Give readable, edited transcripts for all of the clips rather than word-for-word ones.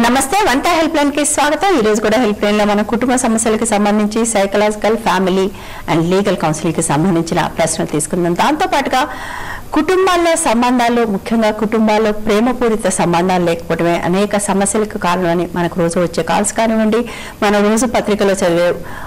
నమస్తే వంట help line కి స్వాగతం। ఈ రోజు కూడా హెల్ప్ లైన్ లో మన కుటుంబ సమస్యలకు సంబంధించి psychological, family and legal counselling కి సంబంధించిన ప్రశ్నలు తీసుకుందాం। దాంతో పాటుగా కుటుంబాల్లో సంబంధాలు, ముఖ్యంగా కుటుంబాల్లో ప్రేమపూరిత సంబంధాలు లేకపోవడమే అనేక సమస్యలకు కారణమని మనకు రోజు వచ్చే కాల్స్ కానివ్వండి, మన రోజు పత్రికలో చదివే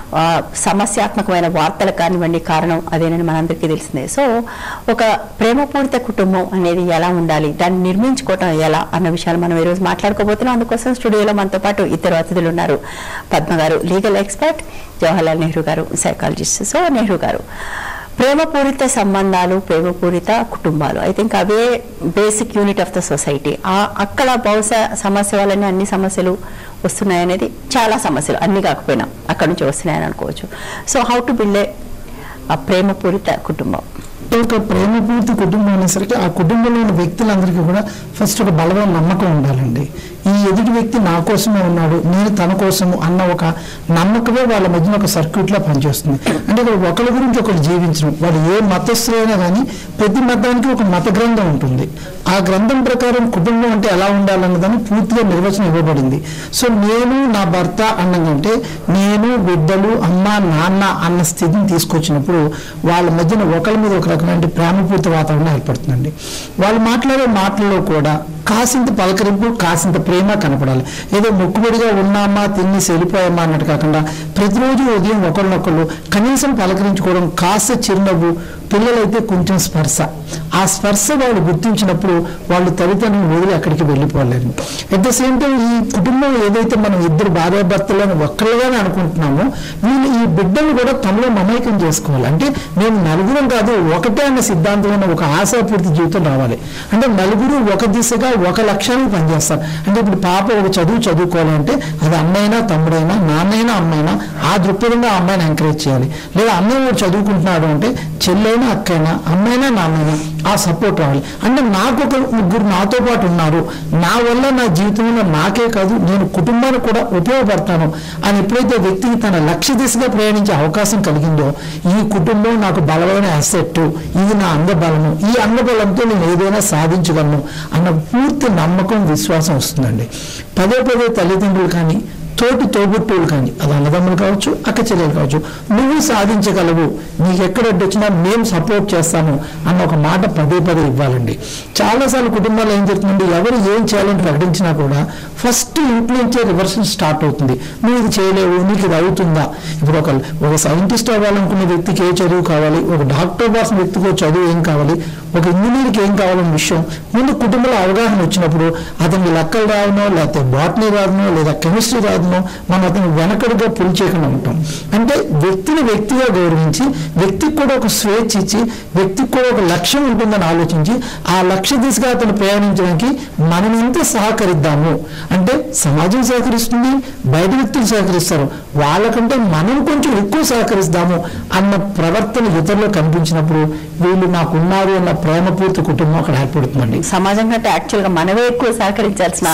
సమస్యాత్మకమైన వార్తలకు కానివ్వండి కారణం అదేనని మనందరికీ తెలిసిందే। సో ఒక ప్రేమపూరిత కుటుంబం అనేది ఎలా ఉండాలి, దాన్ని నిర్మించుకోవటం ఎలా అన్న విషయాలు మనం ఈరోజు మాట్లాడుకోబోతున్నాం। అందుకోసం స్టూడియోలో మనతో పాటు ఇద్దరు అతిథులు ఉన్నారు। పద్మ గారు లీగల్ ఎక్స్పర్ట్, జవహర్లాల్ నెహ్రూ గారు సైకాలజిస్ట్। సో నెహ్రూ గారు, ప్రేమపూరిత సంబంధాలు, ప్రేమపూరిత కుటుంబాలు ఐ థింక్ అవే basic unit of the society. అక్కడ బహుశా సమస్య వల్లనే అన్ని సమస్యలు వస్తున్నాయనేది, చాలా సమస్యలు అన్ని కాకపోయినా అక్కడ నుంచి వస్తున్నాయని అనుకోవచ్చు। So how to build a ప్రేమపూరిత కుటుంబం? ఒక ప్రేమపూర్తి కుటుంబం అనేసరికి ఆ కుటుంబంలో ఉన్న వ్యక్తులందరికీ కూడా ఫస్ట్ ఒక బలమైన నమ్మకం ఉండాలండి। ఈ ఎదుటి వ్యక్తి నా కోసమే ఉన్నాడు, నేను తన కోసము అన్న ఒక నమ్మకమే వాళ్ళ మధ్యన ఒక సర్క్యూట్లా పనిచేస్తుంది। అంటే ఒకరి గురించి ఒకరు జీవించడం, వాడు ఏ మతస్థులైనా కానీ ప్రతి మతానికి ఒక మత గ్రంథం ఉంటుంది। ఆ గ్రంథం ప్రకారం కుటుంబం అంటే ఎలా ఉండాలన్నదాన్ని పూర్తిగా నిర్వచనం ఇవ్వబడింది। సో నేను నా భర్త అన్నదంటే నేను, బిడ్డలు, అమ్మ, నాన్న అన్న స్థితిని తీసుకొచ్చినప్పుడు వాళ్ళ మధ్యన ఒకరి మీద ఒక రకమైన ప్రేమపూర్తి వాతావరణం ఏర్పడుతుందండి। వాళ్ళు మాట్లాడే మాటల్లో కూడా కాసింత పలకరింపు, కాసింత ప్రేమ కనపడాలి। ఏదో మొక్కుబడిగా ఉన్నామా, తిని వెళ్ళిపోయామా అన్నట్టు కాకుండా ప్రతిరోజు ఉదయం ఒకరినొకరు కనీసం పలకరించుకోవడం, కాస్త చిరునవ్వు, పిల్లలైతే కొంచెం స్పర్శ, ఆ స్పర్శ వాళ్ళు గుర్తించినప్పుడు వాళ్ళు తల్లిదండ్రులు వదిలి అక్కడికి వెళ్ళిపోలేరు। అట్ ద సేమ్ టైం ఈ కుటుంబం ఏదైతే మనం ఇద్దరు భార్యాభర్తలను ఒక్కళ్ళుగానే అనుకుంటున్నామో వీళ్ళు ఈ బిడ్డలు కూడా తమలో మమైకం చేసుకోవాలి। అంటే మేము నలుగురం కాదు ఒకటే అన్న సిద్ధాంతమైన ఒక ఆశాపూర్తి జీవితం రావాలి। అంటే నలుగురు ఒక దిశగా ఒక లక్ష్యానికి పనిచేస్తారు। అంటే ఇప్పుడు పాప ఒక చదువుకోవాలంటే అది అన్నైనా, తమ్ముడైనా, నాన్నైనా, అమ్మైనా ఆ దృక్పథంగా ఆ అమ్మాయిని ఎంకరేజ్ చేయాలి। లేదా అన్నయ్య కూడా చదువుకుంటున్నాడు అంటే చెల్లైనా, అక్కైనా, అమ్మైనా, నాన్నైనా ఆ సపోర్ట్ రావాలి। అంటే నాకు ఒక ముగ్గురు నాతో పాటు ఉన్నారు, నా వల్ల నా జీవితంలో నాకే కాదు నేను కుటుంబానికి కూడా ఉపయోగపడతాను అని ఎప్పుడైతే వ్యక్తికి తన లక్ష్య దిశగా ప్రయాణించే అవకాశం కలిగిందో ఈ కుటుంబం నాకు బలమైన అసెట్, ఇది నా అంగబలము, ఈ అంగబలంతో నేను ఏదైనా సాధించగలను అన్న పూర్తి నమ్మకం, విశ్వాసం వస్తుందండి। పదే పదే తల్లిదండ్రులు కానీ, తోటి తోబుట్టువులు కానీ, అది అన్నదమ్ములు కావచ్చు, అక్క చెల్లెలు కావచ్చు, నువ్వు సాధించగలవు, నీకు ఎక్కడ వచ్చినా మేము సపోర్ట్ చేస్తాము అన్న ఒక మాట పదే పదే ఇవ్వాలండి। చాలాసార్లు కుటుంబాల్లో ఏం జరుగుతుందండి, ఎవరు ఏం చేయాలని ప్రకటించినా కూడా ఫస్ట్ ఇంట్లో నుంచే రివర్షన్ స్టార్ట్ అవుతుంది। నువ్వు ఇది చేయలేవు, నీకు ఇది అవుతుందా? ఇప్పుడు ఒక సైంటిస్ట్ అవ్వాలనుకున్న వ్యక్తికి ఏ చదువు కావాలి, ఒక డాక్టర్ అవ్వాల్సిన వ్యక్తికి చదువు ఏం కావాలి, ఒక ఇంజనీర్కి ఏం కావాలన్న విషయం ముందు కుటుంబంలో అవగాహన వచ్చినప్పుడు అతనికి లెక్కలు రావనో, లేకపోతే బాటనీ రాదనో, లేదా కెమిస్ట్రీ రాదనో మనం అతను వెనకడుగా పులి చేయకుండా ఉంటాం। అంటే వ్యక్తిని వ్యక్తిగా గౌరవించి, వ్యక్తికి కూడా ఒక స్వేచ్ఛ ఇచ్చి, వ్యక్తికి కూడా ఒక లక్ష్యం ఉంటుందని ఆలోచించి ఆ లక్ష్య దిశగా అతను ప్రయాణించడానికి మనం ఎంత సహకరిద్దాము అంటే సమాజం సహకరిస్తుంది, బయట వ్యక్తులు సహకరిస్తారు, వాళ్ళకంటే మనం కొంచెం ఎక్కువ సహకరిస్తాము అన్న ప్రవర్తన ఇతరులు కనిపించినప్పుడు వీళ్ళు నాకున్నారు అన్న ప్రేమపూర్తి కుటుంబం అక్కడ ఏర్పడుతుందండి। సమాజం కంటే యాక్చువల్ గా మనమే ఎక్కువ సహకరించాల్సిన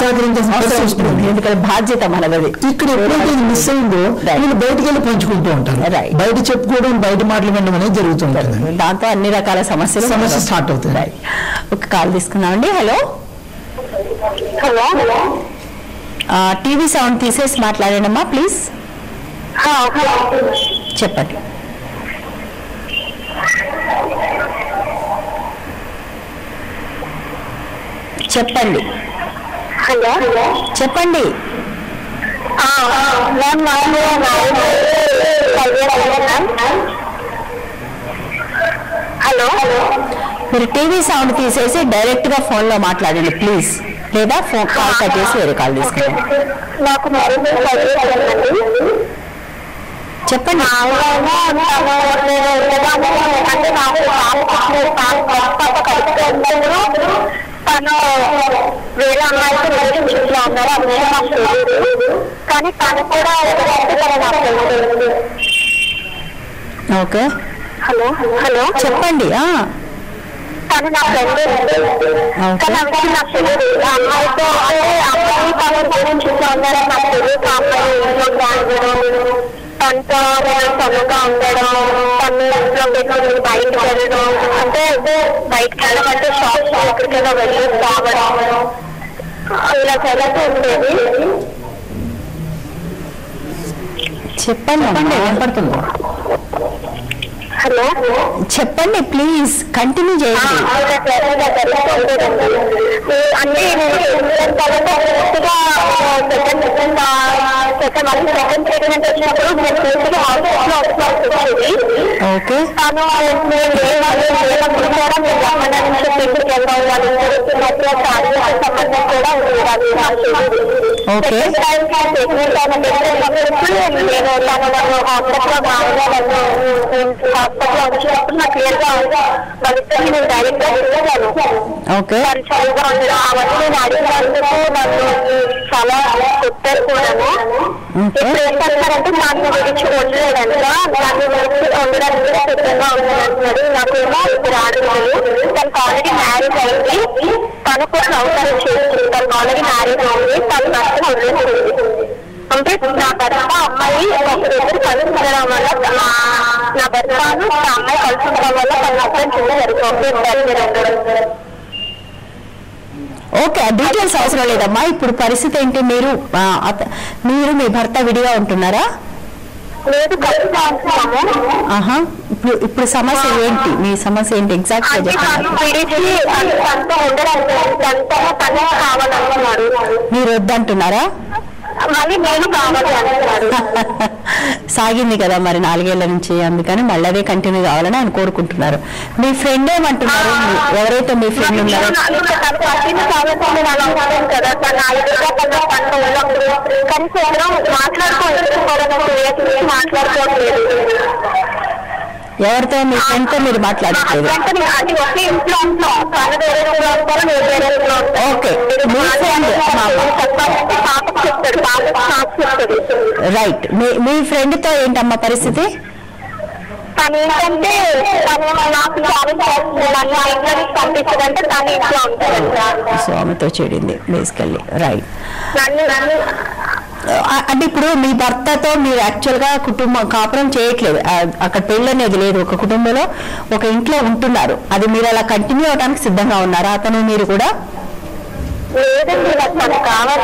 ఎందుకంటే బాధ్యత మనది। ఇక్కడ ఎప్పుడైతే మిస్ అయిందో వీళ్ళు బయటకు వెళ్ళి పంచుకుంటూ ఉంటారు, బయట చెప్పుకోవడం, బయట మాటలు వినడం అనేది జరుగుతుంటుంది। దాంతో అన్ని రకాల సమస్యలు స్టార్ట్ అవుతాయి। ఒక కాల్ తీసుకున్నామండి। హలో హలో, టీవీ సౌండ్ తీసేసి మాట్లాడండమ్మా ప్లీజ్। చెప్పండి। చెప్పండి హలో, చెప్పండి। హలో, మీరు టీవీ సౌండ్ తీసేసి డైరెక్ట్ గా ఫోన్ లో మాట్లాడండి ప్లీజ్, లేదా ఫోన్ కాల్ కట్ చేసి వేరే కాల్ తీసుకోండి। నాకు చెప్పండి। అంటే తను వేరే అమ్మాయితో రిలేషన్షిప్ లో ఉన్నారు, అమ్మాయి నాకు తెలియదు, కానీ తను కూడా ఓకే హలో హలో చెప్పండి। తను నా ఫ్రెండ్, కానీ ఆ విషయం నాకు తెలియదు। ఆ అమ్మాయితో అంటే అమ్మాయి తను రిలేషన్షిప్ లో ఉన్నారని నాకు తెలియదు। ఆ అమ్మాయి ఇంట్లో దాంట్లో తనతో చదువుగా ఉండడం, తను ఇంట్లో పెట్టుకుని బయటకు వెళ్ళడం, అంటే బయటకు వెళ్ళడం అంటే షాప్స్ ఎక్కడికైనా వెళ్ళి రావడం, ఇలా జరుగుతూ ఉండేది. చెప్పండి వినపడుతుందా? హలో చెప్పండి ప్లీజ్, కంటిన్యూ చేయండి. అంటే సెకండ్ ట్రీట్మెంట్ వచ్చినప్పుడు ఓకే తను సంబంధం కూడా ఓకే నేను తను హాస్పిటల్ వచ్చినప్పుడు నాకు క్లియర్ గా వాళ్ళిద్దరికి నేను డైరెక్ట్ గా వెళ్ళాను. ఓకే చదువుగా ఉండడం అవన్నీ నేను అడిగినందుకు నన్ను చాలా కొట్టారు కూడాను. ఇప్పుడు ఏం చేస్తారంటే నన్ను విడిచి ఉండలేదంట, నన్ను విడిచి ఉండడానికి కూడా సిద్ధంగా ఉండాలంటున్నాడు. నాకేమో ఇప్పుడు ఆడలేదు. తనకు ఆల్రెడీ మ్యారేజ్ అయింది, తను కూడా అవసరం చేస్తుంది. తనకు ఆల్రెడీ మ్యారేజ్ అయింది, తను నష్టం వదిలేస్తుంది. అంటే నా భర్త అమ్మాయి ఒకరిద్దరు కలిసి ఉండడం వల్ల నా భర్తను నా అమ్మాయి కలిసి ఉండడం వల్ల తన నష్టం జరుగుతుంది. ఓకే, డీటెయిల్స్ అవసరం లేదమ్మా. ఇప్పుడు పరిస్థితి ఏంటి? మీరు మీ భర్త విడిగా ఉంటున్నారా? లేదు, కలిసి ఉంటున్నాము. ఇప్పుడు సమస్య ఏంటి? మీ సమస్య ఏంటి ఎగ్జాక్ట్ గా చెప్పండి. మీరు వద్దంటున్నారా? మళ్ళీ నేను కావాలి అంటున్నాడు. సాగింది కదా మరి 4 ఏళ్ల నుంచి, అందుకని మళ్ళీ అదే కంటిన్యూ కావాలని ఆయన కోరుకుంటున్నారు. మీ ఫ్రెండ్ ఏమంటున్నారు? ఎవరైతే మీ ఫ్రెండ్ ఉన్నారో మాట్లాడుకోవట్లేదు. ఎవరితో? మీ ఫ్రెండ్ తో మీరు మాట్లాడట్లేదు? ఓకే, మీ ఫ్రెండ్ రైట్. మీ ఫ్రెండ్ తో ఏంటమ్మా పరిస్థితి? తను ఏంటంటే నాకు పంపించదంటే తను ఇంట్లో ఉంటాడంట. సో ఆమెతో చెడింది బేసికల్లీ. రైట్. అంటే ఇప్పుడు మీ భర్తతో మీరు యాక్చువల్ గా కాపురం చేయట్లేదు, అక్కడ పెళ్ళి అనేది లేదు, ఒక కుటుంబంలో ఒక ఇంట్లో ఉంటున్నారు. అది మీరు అలా కంటిన్యూ అవడానికి సిద్ధంగా ఉన్నారా? అతను మీరు కూడా? లేదండి, నాకు కావాలి.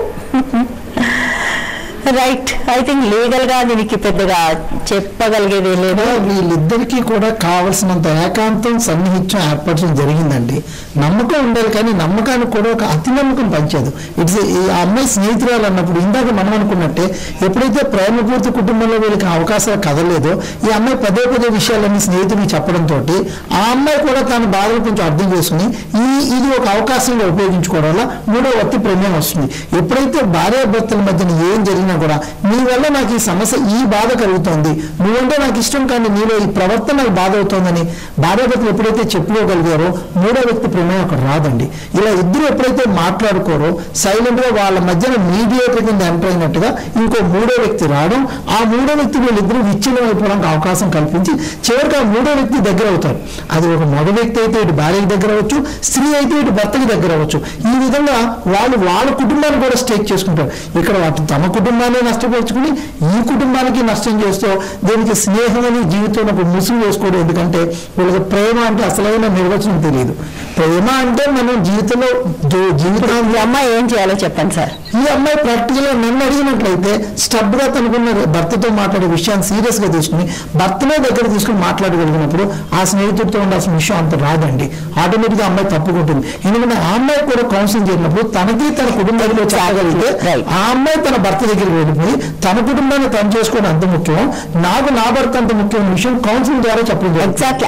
రైట్. ఐ థింక్ లీగల్ గా దీనికి పెద్దగా చెప్పగలిగేది లేదు. వీళ్ళిద్దరికీ కూడా కావలసినంత ఏకాంతం సన్నిహిత్యం ఏర్పరచడం జరిగిందండి. నమ్మకం ఉండాలి, కానీ నమ్మకానికి కూడా ఒక అతి నమ్మకం పంచేది. ఇట్స్ ఈ అమ్మాయి స్నేహితురాలు అన్నప్పుడు ఇందాక మనం అనుకున్నట్టే ఎప్పుడైతే ప్రేమపూర్తి కుటుంబంలో వీళ్ళకి అవకాశాలు కదలేదో ఈ అమ్మాయి పదే విషయాలన్నీ స్నేహితుడికి చెప్పడంతో ఆ అమ్మాయి కూడా తన బాధలు కొంచెం అర్థం చేసుకుని ఇది ఒక అవకాశంగా ఉపయోగించుకోవడం వల్ల మూడో వ్యక్తి ప్రమేయం వస్తుంది. ఎప్పుడైతే భార్యాభర్తల మధ్యన ఏం జరిగినా కూడా నీ వల్ల నాకు ఈ సమస్య, ఈ బాధ కలుగుతోంది, నువ్వంటే నాకు ఇష్టం కానీ నీలో ఈ ప్రవర్తన నాకు బాధ అవుతోందని భార్యాభర్తలు ఎప్పుడైతే చెప్పుకోగలిగారో మూడో వ్యక్తి ప్రమేయం అక్కడ రాదండి. ఇలా ఇద్దరు ఎప్పుడైతే మాట్లాడుకోరో సైలెంట్ గా వాళ్ళ మధ్యన మీడియేటర్ కింద ఎంటర్ అయినట్టుగా ఇంకో మూడో వ్యక్తి రావడం, ఆ మూడో వ్యక్తి వీళ్ళిద్దరూ విచ్ఛిన్నం అయిపోవడానికి అవకాశం కల్పించి చివరికి ఆ మూడో వ్యక్తి దగ్గర అవుతారు. అది ఒక మగ వ్యక్తి అయితే ఇటు భార్యకి దగ్గర అవ్వచ్చు, స్త్రీ అయితే ఇటు భర్తకి దగ్గర అవ్వచ్చు. ఈ విధంగా వాళ్ళ కుటుంబాన్ని కూడా స్టేక్ చేసుకుంటారు. ఇక్కడ వాటి తమ కుటుంబాన్ని నష్టపరుచుకుని ఈ కుటుంబానికి నష్టం చేస్తూ దీనికి స్నేహం అని జీవితంలో ఒక ముసుగు వేసుకోవడం. ఎందుకంటే వీళ్ళకి ప్రేమ అంటే అసలైన నిర్వచనం తెలియదు. ప్రేమ అంటే మనం జీవితంలో ఈ అమ్మాయి ఏం చేయాలో చెప్పండి సార్. ఈ అమ్మాయి ప్రాక్టికల్ గా నన్ను అడిగినట్లయితే స్టబ్ గా తనకున్న భర్తతో మాట్లాడే విషయాన్ని సీరియస్ గా తీసుకుని భర్తనే దగ్గర తీసుకుని మాట్లాడగలిగినప్పుడు ఆ స్నేహితుడితో ఉండాల్సిన విషయం అంత రాదండి. ఆటోమేటిక్ గా అమ్మాయి తప్పుకుంటుంది. ఎందుకంటే ఆ అమ్మాయి కూడా కౌన్సిలింగ్ చేసినప్పుడు తనకి తన కుటుంబంలో చెప్పగలిగితే ఆ అమ్మాయి తన భర్త దగ్గరికి వెళ్ళిపోయి తన కుటుంబాన్ని తను చేసుకోవడం అంత ముఖ్యం, నాకు నా భర్త అంత ముఖ్యమైన విషయం కౌన్సిలింగ్ ద్వారా చెప్పడం. ఎగ్జాక్ట్లీ.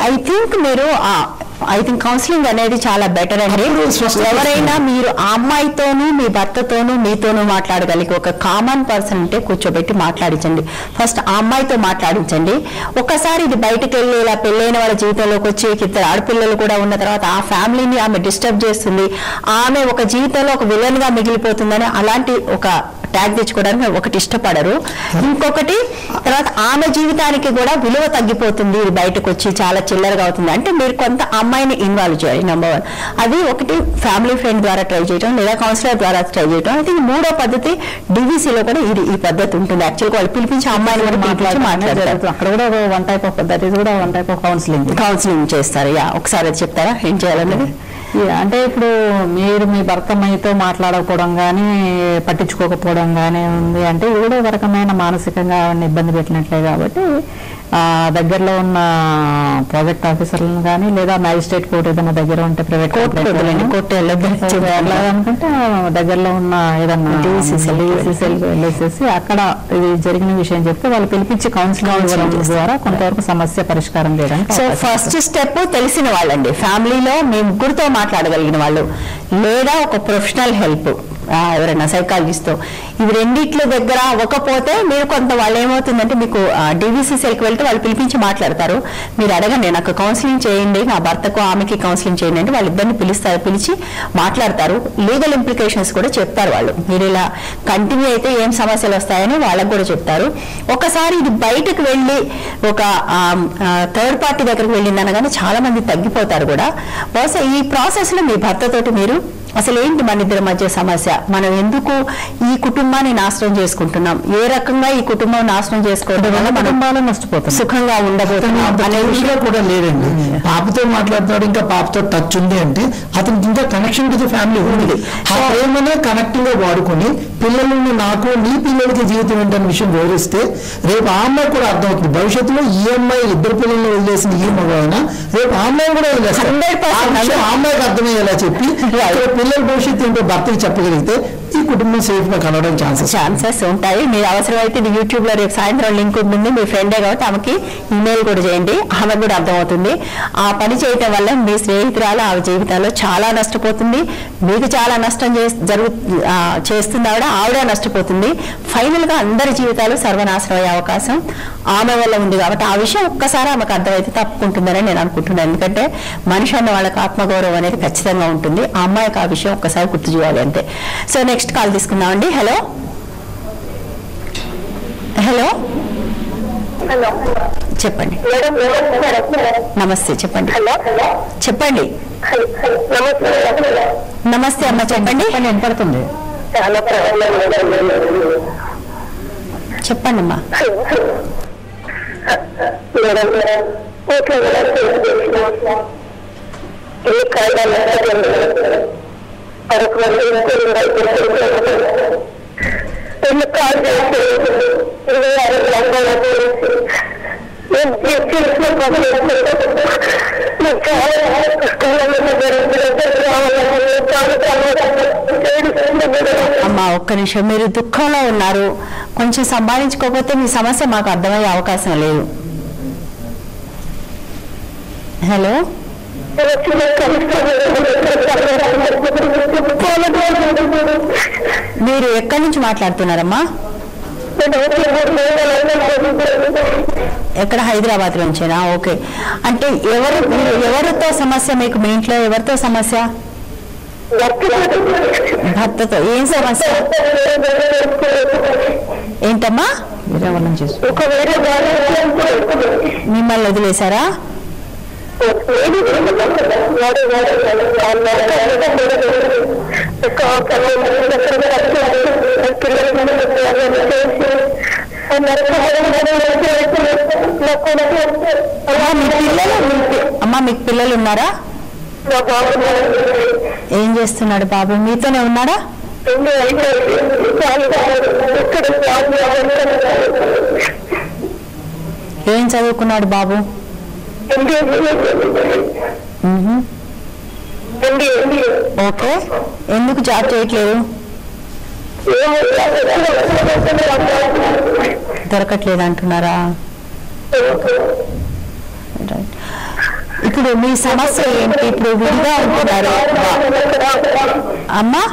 ఐ థింక్ కౌన్సిలింగ్ అనేది చాలా బెటర్ అండి. ఎవరైనా మీరు ఆ అమ్మాయితోనూ మీ భర్తతోనూ మీతోనూ మాట్లాడగలిగి ఒక కామన్ పర్సన్ అంటే కూర్చోబెట్టి మాట్లాడించండి. ఫస్ట్ ఆ అమ్మాయితో మాట్లాడించండి. ఒకసారి ఇది బయటకు వెళ్ళి ఇలా పెళ్ళైన వాళ్ళ జీవితంలోకి వచ్చి ఇద్దరు ఆడపిల్లలు కూడా ఉన్న తర్వాత ఆ ఫ్యామిలీని ఆమె డిస్టర్బ్ చేస్తుంది, ఆమె ఒక జీవితంలో ఒక విలన్ గా మిగిలిపోతుందని అలాంటి ఒక ట్యాగ్ తెచ్చుకోవడానికి ఒకటి ఇష్టపడరు. ఇంకొకటి తర్వాత ఆమె జీవితానికి కూడా విలువ తగ్గిపోతుంది, ఇది బయటకు వచ్చి చాలా చిల్లరగా అవుతుంది అంటే మీరు కొంత అమ్మాయిని ఇన్వాల్వ్ చేయాలి. నెంబర్ 1 అది ఒకటి. ఫ్యామిలీ ఫ్రెండ్ ద్వారా ట్రై చేయడం లేదా కౌన్సిలర్ ద్వారా ట్రై చేయడం. అయితే మూడో పద్ధతి డివిసీలో కూడా ఈ పద్ధతి ఉంటుంది. యాక్చువల్గా వాళ్ళు పిలిపించి అమ్మాయిని కూడా మాట్లాడతారు. అక్కడ కూడా వన్ టైప్ ఆఫ్ పద్ధతి కూడా వన్ టైప్ ఆఫ్ కౌన్సిలింగ్ చేస్తారు. ఒకసారి అది చెప్తారా ఏం చేయాలన్నది? అంటే ఇప్పుడు మీరు మీ భర్త మీతో మాట్లాడకపోవడం కానీ పట్టించుకోకపోవడం కానీ ఉంది అంటే ఇది కూడా ఒక రకమైన మానసికంగా ఇబ్బంది పెట్టినట్లే కాబట్టి దగ్గరలో ఉన్న ప్రాజెక్ట్ ఆఫీసర్లను కానీ లేదా మ్యాజిస్ట్రేట్ కోర్టు ఏదైనా దగ్గర ఉంటే ప్రైవేట్ కోర్టు అనుకుంటే దగ్గరలో ఉన్న ఏదన్నా వెళ్ళేసేసి అక్కడ ఇది జరిగిన విషయం చెప్తే వాళ్ళు పిలిపించి కౌన్సిలింగ్ ఇవ్వడం ద్వారా కొంతవరకు సమస్య పరిష్కారం చేయడానికి. సో ఫస్ట్ స్టెప్ తెలిసిన వాళ్ళండి, ఫ్యామిలీలో మీ ముగ్గురితో మాట్లాడగలిగిన వాళ్ళు లేదా ఒక ప్రొఫెషనల్ హెల్ప్ ఎవరైనా సైకాలజిస్ట్తో, ఇవి రెండిట్ల దగ్గర అవ్వకపోతే మీరు కొంత వాళ్ళు ఏమవుతుందంటే మీకు డివిసిసిఎల్కి వెళ్తే వాళ్ళు పిలిపించి మాట్లాడతారు. మీరు అడగండి నాకు కౌన్సిలింగ్ చేయండి, నా భర్తకు ఆమెకి కౌన్సిలింగ్ చేయండి అంటే వాళ్ళిద్దరిని పిలిచి మాట్లాడతారు. లీగల్ ఇంప్లికేషన్స్ కూడా చెప్తారు వాళ్ళు. మీరు ఇలా కంటిన్యూ అయితే ఏం సమస్యలు వస్తాయని వాళ్ళకు కూడా చెప్తారు. ఒకసారి ఇది బయటకు వెళ్ళి ఒక థర్డ్ పార్టీ దగ్గరకు వెళ్ళింది అనగానే చాలా మంది తగ్గిపోతారు కూడా. బహుశా ఈ ప్రాసెస్లో మీ భర్తతోటి మీరు అసలు ఏంటి మన ఇద్దరి మధ్య సమస్య, మనం ఎందుకు ఈ కుటుంబాన్ని నాశనం చేసుకుంటున్నాం, ఏ రకంగా ఈ కుటుంబం నాశనం చేసుకోవడం వల్ల మనం నష్టపోతాం, సుఖంగా ఉండబోతున్నాం అనే విషయం కూడా లేదండి. పాపతో మాట్లాడుతున్నాడు, ఇంకా పాపతో టచ్ ఉంది అంటే అతనికి ఇంకా కనెక్షన్ టు ది ఫ్యామిలీ ఉంది. ఆ ప్రేమనే కనెక్టింగ్ గా వాడుకొని పిల్లలను నాకు నీ పిల్లలకి జీవితం ఏంటనే విషయం వివరిస్తే రేపు ఆ అమ్మాయి కూడా అర్థమవుతుంది. భవిష్యత్తులో ఈ అమ్మాయి ఇద్దరు పిల్లల్ని వదిలేసిన ఈ మగైనా రేపు ఆ అమ్మాయి కూడా వదిలేస్తారు. ఆ అమ్మాయికి అర్థమయ్యేలా చెప్పి పిల్లల భవిష్యత్తు ఏంటో భర్తకి చెప్పగలిగితే ఈ కుటుంబం సేఫ్ గా కలవడం ఛాన్సెస్ ఉంటాయి. మీరు అవసరమైతే ఇది యూట్యూబ్ లో రేపు సాయంత్రం లింక్ ఉంటుంది, మీ ఫ్రెండే కాబట్టి ఆమెకి ఇమెయిల్ కూడా చేయండి, ఆమె కూడా అర్థమవుతుంది. ఆ పని చేయటం వల్ల మీ స్నేహితురాలు ఆమె జీవితాల్లో చాలా నష్టపోతుంది, మీకు చాలా నష్టం చేస్తుంది ఆవిడ నష్టపోతుంది. ఫైనల్ గా అందరి జీవితాలు సర్వనాశనం అయ్యే అవకాశం ఆమె వల్ల ఉంది. కాబట్టి ఆ విషయం ఒక్కసారి ఆమెకు అర్థమైతే తప్పుకుంటుందని నేను అనుకుంటున్నాను. ఎందుకంటే మనిషి అన్న వాళ్ళకి ఆత్మగౌరవం అనేది ఖచ్చితంగా ఉంటుంది. ఆ అమ్మాయికి ఆ విషయం ఒక్కసారి గుర్తు చేయాలి అంతే. సో నెక్స్ట్ కాల్ తీసుకుందామండి. హలో హలో చెప్పండి. నమస్తే చెప్పండి. చెప్పండి. నమస్తే అమ్మ చెప్పండి. వినపడుతుంది చెప్పండి అమ్మా. అమ్మా ఒక్క నిమిషం, మీరు దుఃఖంలో ఉన్నారు, కొంచెం సంపాదించుకోకపోతే మీ సమస్య మాకు అర్థమయ్యే అవకాశం లేదు. హలో మీరు ఎక్కడి నుంచి మాట్లాడుతున్నారమ్మా? ఎక్కడ హైదరాబాద్ నుంచేనా? ఓకే. అంటే ఎవరితో సమస్య మీకు? మీ ఇంట్లో ఎవరితో సమస్య? భర్తతో. ఏం సమస్య? ఏంటమ్మా? మిమ్మల్ని వదిలేశారా? అమ్మా మీకు పిల్లలు ఉన్నారా? ఏం చేస్తున్నాడు బాబు? మీతోనే ఉన్నాడా? ఏం చదువుకున్నాడు బాబు? ఓకే. ఎందుకు జాబ్ చేయట్లేదు? దొరకట్లేదు అంటున్నారా? ఇప్పుడు మీ సమస్య ఏంటి? ఇప్పుడు విడిగా ఉంటున్నారు అమ్మా?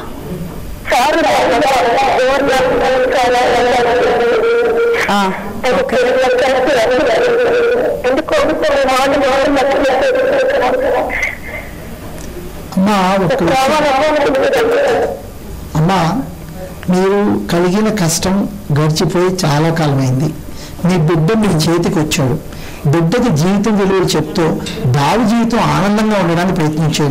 అమ్మా మీరు కలిగిన కష్టం గడిచిపోయి చాలా కాలమైంది. మీ బిడ్డ మీ చేతికి వచ్చాడు. బిడ్డకి జీవితం విలువలు చెప్తూ బాబు జీవితం ఆనందంగా ఉండడానికి ప్రయత్నించండి.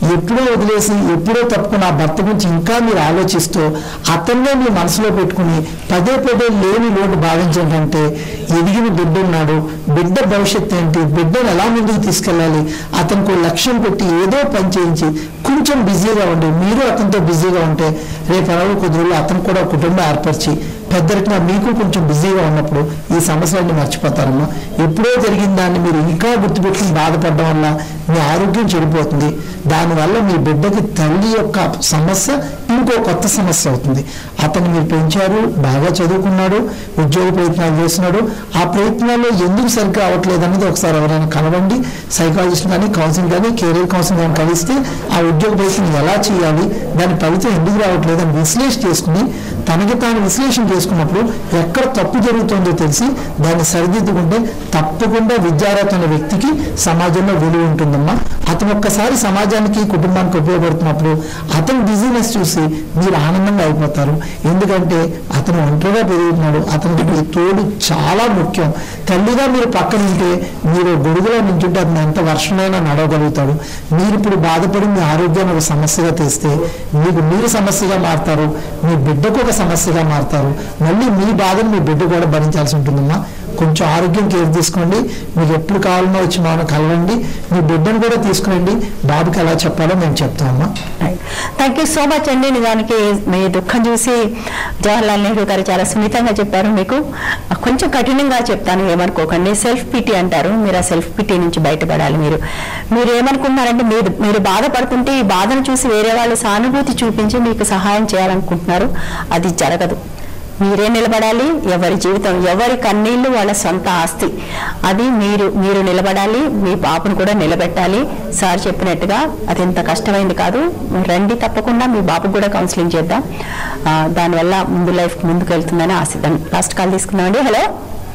ఎప్పుడో వదిలేసి ఎప్పుడో తప్పుకున్న ఆ భర్త గురించి ఇంకా మీరు ఆలోచిస్తూ అతన్నే మీ మనసులో పెట్టుకుని పదే పదే లేని లోటు భావించడంటే ఎదిగిన బిడ్డ ఉన్నాడు, బిడ్డ భవిష్యత్తు ఏంటి, బిడ్డను ఎలా ముందుకు తీసుకెళ్ళాలి, అతనికి లక్ష్యం పెట్టి ఏదో పని చేయించి కొంచెం బిజీగా ఉండి మీరు అతనితో బిజీగా ఉంటే రేపు అరవై కొద్ది రోజులు అతను కూడా కుటుంబం ఏర్పరిచి పెద్దరికన్నా మీకు కొంచెం బిజీగా ఉన్నప్పుడు ఈ సమస్యలన్నీ మర్చిపోతారమ్మా. ఎప్పుడో జరిగిన దాన్ని మీరు ఇంకా గుర్తుపెట్టుకుని బాధపడడం వల్ల మీ ఆరోగ్యం చెడిపోతుంది. దానివల్ల మీ బిడ్డకి తల్లి యొక్క సమస్య ఇంకో కొత్త సమస్య అవుతుంది. అతను మీరు పెంచారు, బాగా చదువుకున్నాడు, ఉద్యోగ ప్రయత్నాలు చేస్తున్నాడు, ఆ ప్రయత్నాల్లో ఎందుకు సరిగ్గా అవ్వట్లేదు అనేది ఒకసారి ఎవరైనా కలవండి. సైకాలజిస్ట్ కానీ కౌన్సిలింగ్ కానీ కెరీర్ కౌన్సిలింగ్ కానీ కలిస్తే ఆ ఉద్యోగ ప్రయత్నం ఎలా చేయాలి, దాని ఫలితం ఎందుకు రావట్లేదు అని విశ్లేషణ చేసుకుని తనకి తాను విశ్లేషణ చేసుకున్నప్పుడు ఎక్కడ తప్పు జరుగుతుందో తెలిసి దాన్ని సరిదిద్దుకుంటే తప్పకుండా విద్యార్హత అనే వ్యక్తికి సమాజంలో విలువ ఉంటుందమ్మా. అతను ఒక్కసారి సమాజానికి కుటుంబానికి ఉపయోగపడుతున్నప్పుడు అతని బిజినెస్ చూసి మీరు ఆనందంగా అయిపోతారు. ఎందుకంటే అతను ఒంటరిగా పెరుగుతున్నాడు, అతనికి మీ తోడు చాలా ముఖ్యం. తల్లిగా మీరు పక్కన ఉంటే మీరు గొడుగులో నించుంటే అతను ఎంత వర్షమైనా నడవగలుగుతాడు. మీరు ఇప్పుడు బాధపడి మీ ఆరోగ్యాన్ని ఒక సమస్యగా తెస్తే మీరు సమస్యగా మారుతారు, మీ బిడ్డకు ఒక సమస్యగా మారుతారు. మళ్ళీ మీ బాధను మీ బిడ్డ కూడా భరించాల్సి ఉంటుందమ్మా. కొంచెం ఆరోగ్యం కేర్ తీసుకోండి. మీకు ఎప్పుడు కావాలన్నా వచ్చి మనం కలవండి. మీ బిడ్డను కూడా తీసుకురండి. బాబుకి ఎలా చెప్పాలో మేము చెప్తామమ్మా. థ్యాంక్ యూ సో మచ్ అండి. నిజానికి మీ దుఃఖం చూసి జవహర్లాల్ నెహ్రూ గారు చాలా సున్నితంగా చెప్పారు. మీకు కొంచెం కఠినంగా చెప్తాను, ఏమనుకోకండి. సెల్ఫ్ పిటీ అంటారు. మీరు ఆ సెల్ఫ్ పిటీ నుంచి బయటపడాలి. మీరు ఏమనుకుంటున్నారంటే మీరు బాధపడుతుంటే ఈ బాధను చూసి వేరే వాళ్ళు సానుభూతి చూపించి మీకు సహాయం చేయాలనుకుంటున్నారు. అది జరగదు. మీరే నిలబడాలి. ఎవరి జీవితం, ఎవరి కన్నీళ్లు వాళ్ళ సొంత ఆస్తి. అది మీరు నిలబడాలి. మీ బాబును కూడా నిలబెట్టాలి. సార్ చెప్పినట్టుగా అది ఎంత కష్టమైంది కాదు. రండి, తప్పకుండా మీ బాబుకు కూడా కౌన్సిలింగ్ చేద్దాం. దానివల్ల లైఫ్ ముందుకు వెళ్తుందని ఆశిద్దాం. లాస్ట్ కాల్ తీసుకుందామండి. హలో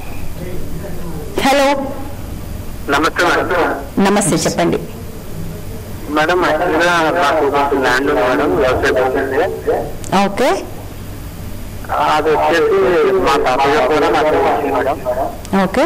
హలో నమస్తే, చెప్పండి మేడం. Land madam, okay. అది వచ్చేసి మా తాతగారు కూడా నాకు మేడం. ఓకే.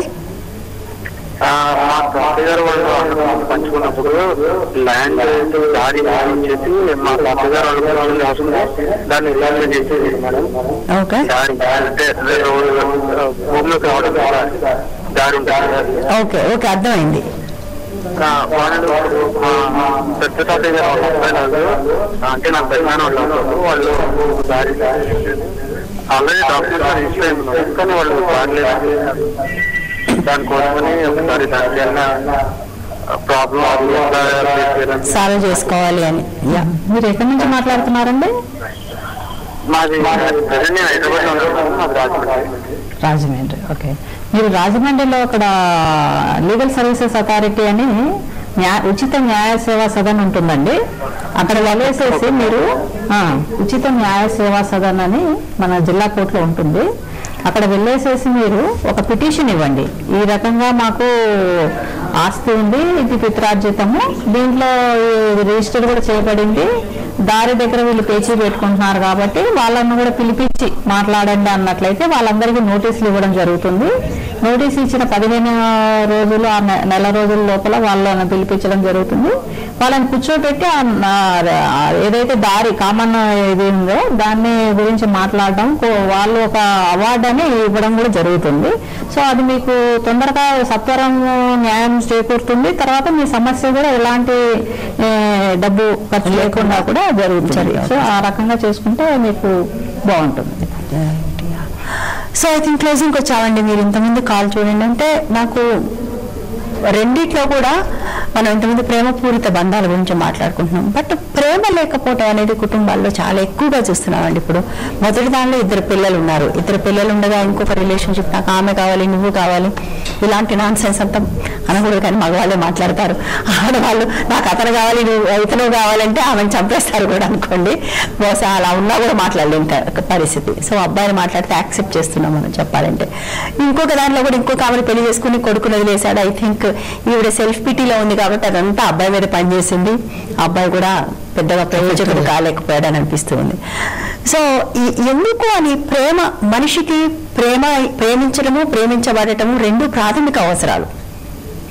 మా తాతగారు వాళ్ళు పంచుకున్నప్పుడు ల్యాండ్ దారి వచ్చేసి మా తాతగారు వాళ్ళు వస్తుంది, దాన్ని రిలాక్స్ చేసేది మేడం. ఓకే. దారి అంటే భూమిలోకి రావడం దారి ఉంటుంది. ఓకే ఓకే, అర్థమైంది. వాళ్ళు పెద్ద తాతయ్య గారు అబ్బాయిలు అంటే నాకు పెద్దనాన్న వాళ్ళు దారి ఆల్రెడీ డాక్యుమెంట్స్ రిజిస్టర్ అయిపోయినారు, కానీ వాళ్ళు రాలేదు. దానికోసమని ఒకసారి దానికైనా ప్రాబ్లం సాల్వ్ చేసుకోవాలి అని. మీరు ఎక్కడి నుంచి మాట్లాడుతున్నారండి? మాది హైదరాబాద్ లో ఉంటాము, మాది రాజమండ్రి. ఓకే. మీరు రాజమండ్రిలో అక్కడ లీగల్ సర్వీసెస్ అథారిటీ అని ఉచిత న్యాయ సేవా సదన్ ఉంటుందండి. అక్కడ వెళ్ళేసేసి మీరు ఉచిత న్యాయ సేవా సదన్ అని మన జిల్లా కోర్టులో ఉంటుంది. అక్కడ వెళ్ళేసేసి మీరు ఒక పిటిషన్ ఇవ్వండి. ఈ రకంగా మాకు ఆస్తి ఉంది, ఇది పిత్రార్జితము, దీంట్లో రిజిస్టర్ కూడా చేయబడింది, దారి దగ్గర వీళ్ళు పేచీ పెట్టుకుంటున్నారు కాబట్టి వాళ్ళను కూడా పిలిపించి మాట్లాడండి అన్నట్లయితే వాళ్ళందరికీ నోటీసులు ఇవ్వడం జరుగుతుంది. నోటీసు ఇచ్చిన 15 రోజులు ఆ నెల రోజుల లోపల వాళ్ళని పిలిపించడం జరుగుతుంది. వాళ్ళని కూర్చోబెట్టి ఏదైతే దారి కామన్ ఇది ఉందో దాన్ని గురించి మాట్లాడడం, వాళ్ళు ఒక అవార్డు అని ఇవ్వడం కూడా జరుగుతుంది. సో అది మీకు తొందరగా సత్వరం న్యాయం చేకూరుతుంది. తర్వాత మీ సమస్య కూడా ఎలాంటి డబ్బు ఖర్చు లేకుండా కూడా జరుగుతుంది. సో ఆ రకంగా చేసుకుంటే మీకు బాగుంటుంది. సో ఐ థింక్ క్లోజింగ్కి వచ్చామండి. మీరు ఇంతకుముందు కాల్ చూడండి. అంటే నాకు రెండిట్లో కూడా మనం ఇంతకుముందు ప్రేమపూరిత బంధాల గురించి మాట్లాడుకుంటున్నాం. బట్ ప్రేమ లేకపోవటం అనేది కుటుంబాల్లో చాలా ఎక్కువగా చూస్తున్నామండి. ఇప్పుడు మొదటి దానిలో 2 పిల్లలు ఉన్నారు. 2 పిల్లలు ఉండగా ఇంకొక రిలేషన్షిప్, నాకు ఆమె కావాలి, నువ్వు కావాలి, ఇలాంటి నాన్ సెన్స్ అంతా అనకూడదు. కానీ మగవాళ్ళే మాట్లాడతారు. ఆడవాళ్ళు నాకు అతను కావాలి, ఇతను కావాలంటే ఆమెను చంపేస్తారు కూడా అనుకోండి. బహుశా అలా ఉన్నా కూడా మాట్లాడలేని పరిస్థితి. సో అబ్బాయిని మాట్లాడితే యాక్సెప్ట్ చేస్తున్నాం మనం చెప్పాలంటే. ఇంకొక దాంట్లో కూడా ఇంకొక ఆమెను పెళ్లి చేసుకుని కొడుకుని వదిలేశాడు. ఐ థింక్ ఈవిడ సెల్ఫ్ పిటీలో ఉంది కాబట్టి అదంతా అబ్బాయి మీద పనిచేసింది. అబ్బాయి కూడా పెద్దగా ప్రయోజకుడు కాలేకపోయాడని అనిపిస్తుంది. సో ఎందుకు అని ప్రేమ, మనిషికి ప్రేమించడము, ప్రేమించబడటము 2 ప్రాథమిక అవసరాలు.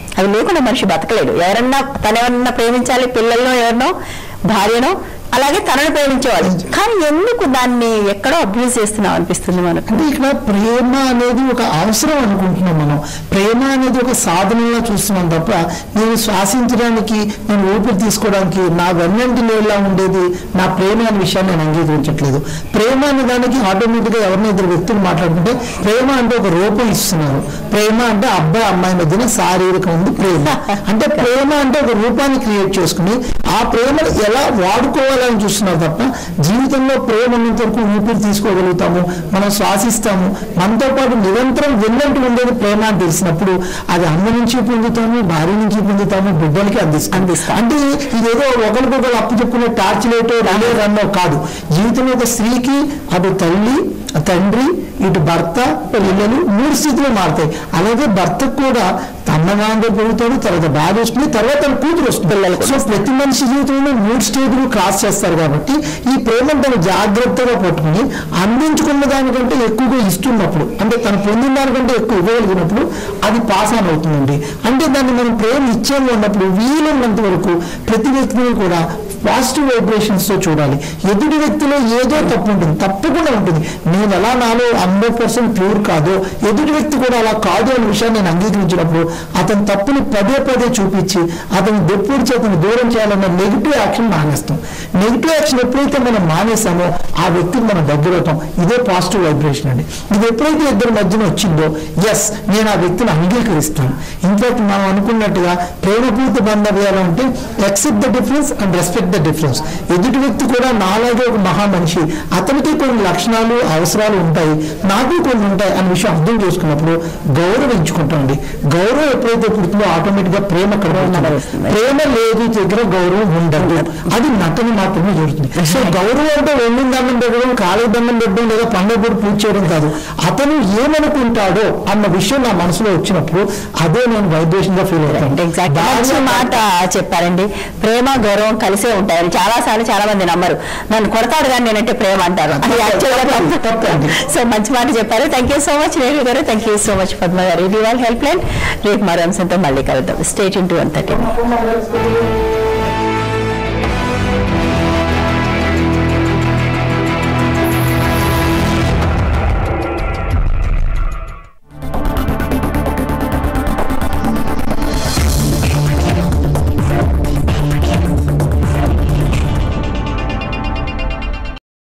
అవి లేకుండా మనిషి బతకలేడు. ఎవరన్నా తనెవరన్నా ప్రేమించాలి, పిల్లల్లో ఎవరినో, భార్యనో, అలాగే తనను ప్రేమించేవాళ్ళు. కానీ ఎందుకు దాన్ని ఎక్కడో అబ్యూజ్ చేస్తున్నాం అనిపిస్తుంది మనకు. అంటే ఇక్కడ ప్రేమ అనేది ఒక అవసరం అనుకుంటున్నాం మనం. ప్రేమ అనేది ఒక సాధనంగా చూస్తున్నాం తప్ప నేను శ్వాసించడానికి, నేను ఊపిరి తీసుకోవడానికి నా వెన్నంటిలో ఎలా ఉండేది నా ప్రేమ అనే విషయాన్ని నేను అంగీకరించట్లేదు. ప్రేమ అనే దానికి ఆటోమేటిక్గా ఎవరిని ఇద్దరు వ్యక్తులు మాట్లాడుకుంటే ప్రేమ అంటే ఒక రూపం ఇస్తున్నారు. ప్రేమ అంటే అబ్బాయి అమ్మాయి మధ్యన శారీరకం ఉంది ప్రేమ. అంటే ప్రేమ అంటే ఒక రూపాన్ని క్రియేట్ చేసుకుని ఆ ప్రేమను ఎలా వాడుకోవాలి అని చూస్తున్నారు తప్ప జీవితంలో ప్రేమ ఉన్నంత వరకు ఊపిరి తీసుకోగలుగుతాము, మనం శ్వాసిస్తాము, మనతో పాటు నిరంతరం వెన్నంటి ఉండేది ప్రేమ అని తెలిసినప్పుడు అది అమ్మ నుంచి పొందుతాము, భార్య నుంచి పొందుతాము, బిడ్డలకి అందిస్తాం. అంటే ఇదేదో ఒకరికొకరు అప్పు చెప్పుకునే టార్చ్ లైటో రిలే రన్నో కాదు. జీవితంలో ఒక స్త్రీకి అటు తల్లి, తండ్రి, ఇటు భర్త, పిల్లలు 3 స్థితిలో మారుతాయి. అలాగే భర్తకు కూడా అన్నగాంగా పెరుగుతాడు, తర్వాత భార్య వస్తుంది, తర్వాత తన కూతురు వస్తుంది. సో ప్రతి మనిషి జీవితంలో 3 స్టేజ్లు క్రాస్ చేస్తారు. కాబట్టి ఈ ప్రేమను తను జాగ్రత్తగా పట్టుకుని అందించుకున్న దానికంటే ఎక్కువగా ఇస్తున్నప్పుడు, అంటే తను పొందిన దానికంటే ఎక్కువ ఇవ్వగలిగినప్పుడు అది పాస్ ఆన్ అవుతుందండి. అంటే దాన్ని మనం ప్రేమ ఇచ్చేది ఉన్నప్పుడు వీలున్నంత వరకు ప్రతి వ్యక్తిని కూడా పాజిటివ్ వైబ్రేషన్స్ తో చూడాలి. ఎదుటి వ్యక్తిలో ఏదో తప్పు ఉంటుంది, తప్పకుండా ఉంటుంది. నేను ఎలా నాలో 100% ప్యూర్ కాదో ఎదుటి వ్యక్తి కూడా అలా కాదు అనే విషయాన్ని నేను అంగీకరించినప్పుడు అతని తప్పుని పదే పదే చూపించి అతని దెప్పుడు చేతను దూరం చేయాలన్న నెగిటివ్ యాక్షన్ మానేస్తాం. నెగిటివ్ యాక్షన్ ఎప్పుడైతే మనం మానేస్తామో ఆ వ్యక్తికి మనం దగ్గర అవుతాం. ఇదే పాజిటివ్ వైబ్రేషన్ అండి. ఇది ఎప్పుడైతే ఇద్దరి మధ్యన వచ్చిందో ఎస్ నేను ఆ వ్యక్తిని అంగీకరిస్తాను. ఇన్ఫాక్ట్ మనం అనుకున్నట్టుగా ప్రేమపూర్తి బంధవ్యాలు అంటే accept the difference and respect the difference. ఎదుటి వ్యక్తి కూడా నాలాగే ఒక మహా మనిషి, అతనికి కొన్ని లక్షణాలు అవసరాలు ఉంటాయి, నాకు కొన్ని ఉంటాయి అనే విషయం అర్థం చేసుకున్నప్పుడు గౌరవించుకుంటామండి. గౌరవం ఎప్పుడైతే పుడుతుందో ఆటోమేటిక్ గా ప్రేమ ప్రేమ లేదు దగ్గర గౌరవం ఉండదు. అది నటన మాత్రమే జరుగుతుంది. సో గౌరవం అంటే వెండి దండం పెట్టడం, కాళీ దండం పెట్టడం లేదా పండుగ పూజ చేయడం కాదు. అతను ఏమనుకుంటాడో అన్న విషయం నా మనసులో వచ్చినప్పుడు అదే నేను వైబ్రేషన్ గా ఫీల్ అవుతాను. మాట చెప్పారండి. ప్రేమ గౌరవం కలిసే ఉంటాయని చాలా సార్లు చాలా మంది నమ్మరు. నన్ను కొడతాడు కానీ నేనంటే ప్రేమ అంటారు. సో మంచి మాట చెప్పారు. Thank you so much Renu గారు. Thank you so much Padma గారు. ఇది వాళ్ళ హెల్ప్ లైన్. రేపు మరో అంశంతో మళ్ళీ కలుద్దాం. Stay tune to 130.